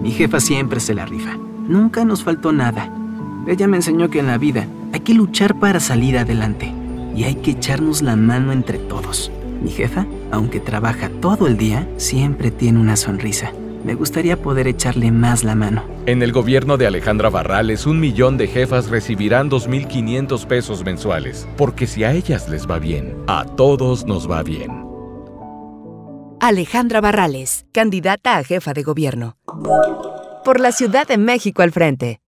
Mi jefa siempre se la rifa. Nunca nos faltó nada. Ella me enseñó que en la vida hay que luchar para salir adelante y hay que echarnos la mano entre todos. Mi jefa, aunque trabaja todo el día, siempre tiene una sonrisa. Me gustaría poder echarle más la mano. En el gobierno de Alejandra Barrales, 1 millón de jefas recibirán 2,500 pesos mensuales. Porque si a ellas les va bien, a todos nos va bien. Alejandra Barrales, candidata a jefa de gobierno. Por la Ciudad de México al frente.